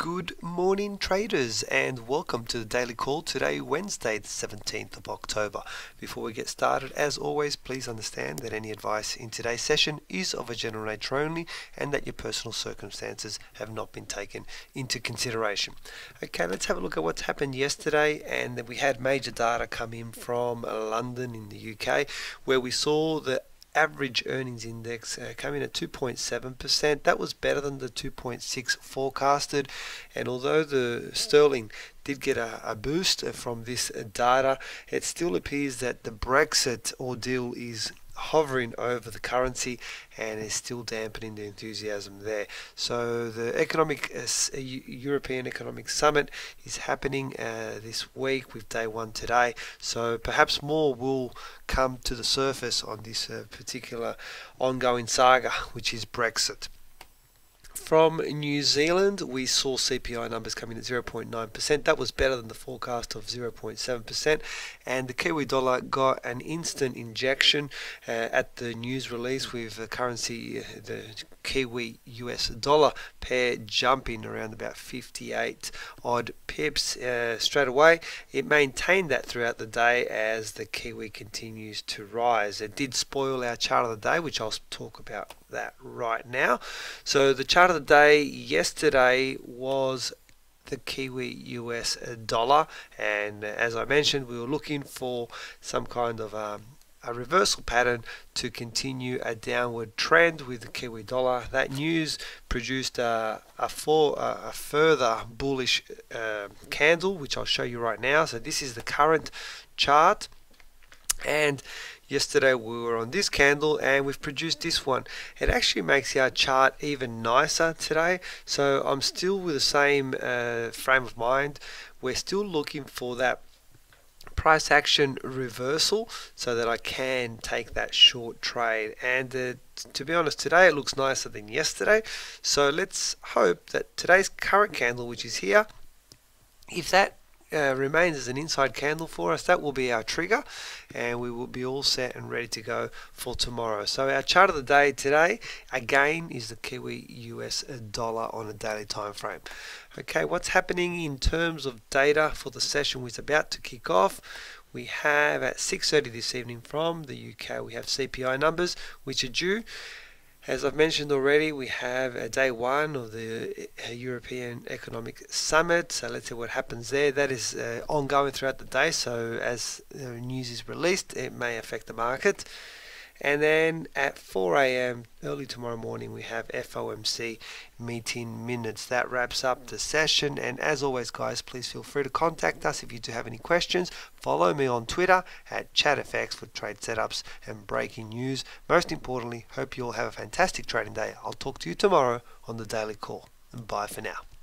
Good morning, traders, and welcome to the Daily Call today, Wednesday, the 17th of October. Before we get started, as always, please understand that any advice in today's session is of a general nature only and that your personal circumstances have not been taken into consideration. Okay, let's have a look at what's happened yesterday, and then we had major data come in from London in the UK, where we saw the average earnings index came in at 2.7%. That was better than the 2.6 forecasted, and although the sterling did get a boost from this data, it still appears that the Brexit ordeal is hovering over the currency and is still dampening the enthusiasm there. So the European Economic Summit is happening this week with day one today, so perhaps more will come to the surface on this particular ongoing saga, which is Brexit. From New Zealand, we saw CPI numbers coming at 0.9%. That was better than the forecast of 0.7%. And the Kiwi dollar got an instant injection at the news release, with the currency, the Kiwi US dollar pair jumping around about 58 odd pips straight away. It maintained that throughout the day as the Kiwi continues to rise. It did spoil our chart of the day, which I'll talk about that right now. So the chart of the day yesterday was the Kiwi US dollar, and as I mentioned, we were looking for some kind of a reversal pattern to continue a downward trend with the Kiwi dollar. That news produced a further bullish candle, which I'll show you right now. So this is the current chart, and yesterday we were on this candle and we've produced this one. It actually makes our chart even nicer today. So I'm still with the same frame of mind. We're still looking for that price action reversal so that I can take that short trade, and to be honest, today it looks nicer than yesterday. So let's hope that today's current candle, which is here, if that remains as an inside candle for us, that will be our trigger, and we will be all set and ready to go for tomorrow. So our chart of the day today again is the Kiwi US dollar on a daily time frame. Okay, what's happening in terms of data for the session which is about to kick off? We have at 6:30 this evening from the UK, we have CPI numbers which are due. As I've mentioned already, we have day one of the European Economic Summit. So let's see what happens there. That is ongoing throughout the day. So as news is released, it may affect the market. And then at 4 a.m. early tomorrow morning, we have FOMC meeting minutes. That wraps up the session. And as always, guys, please feel free to contact us if you do have any questions. Follow me on Twitter at ChatFX for trade setups and breaking news. Most importantly, hope you all have a fantastic trading day. I'll talk to you tomorrow on the Daily Call. Bye for now.